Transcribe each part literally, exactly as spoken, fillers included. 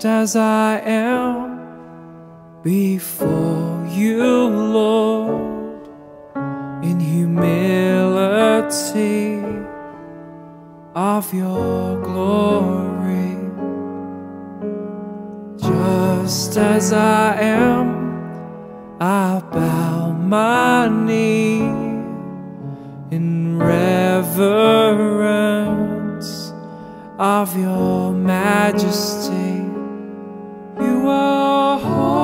just as I am before you, Lord, in humility of your glory. Just as I am, I bow my knee in reverence of your majesty. You are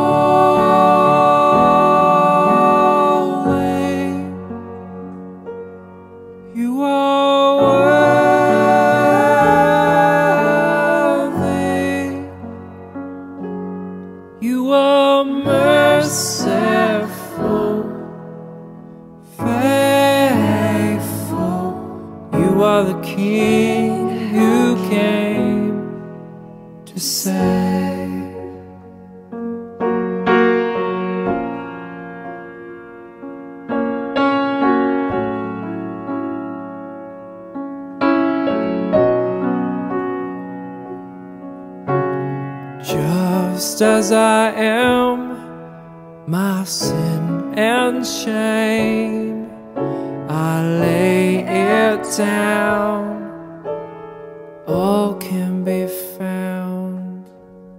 holy. You are worthy. You are merciful, faithful. You are the King who came to save. Just as I am, my sin and shame, I lay it down. All can be found.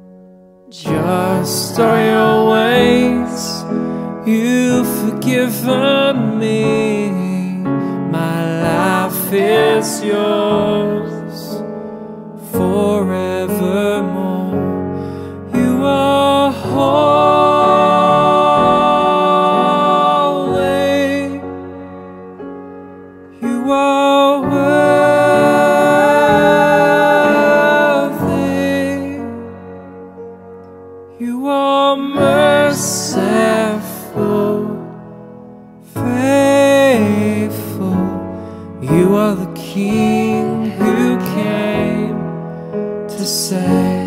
Just are your ways, you've forgiven me. My life is yours forevermore. You are holy. You are worthy. You are merciful, faithful. You are the King who came to save.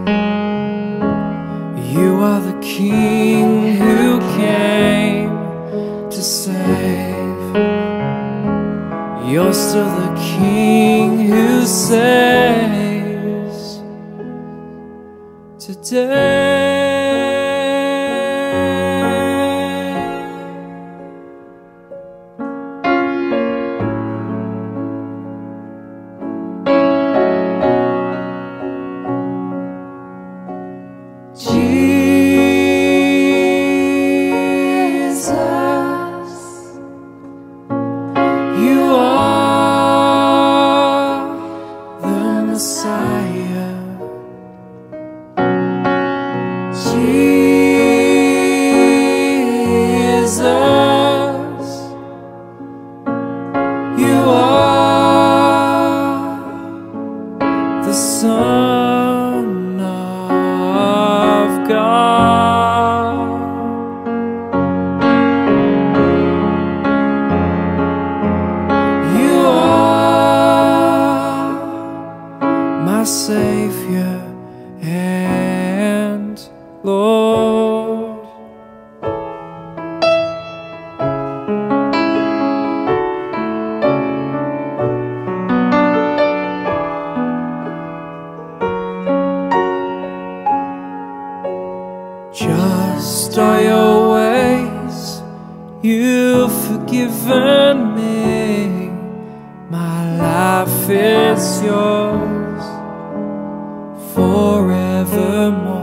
You are the King who came to save. You're still the King who saves today. Son of God, you are my Savior and Lord. Just are your ways, you've forgiven me. My life is yours forevermore.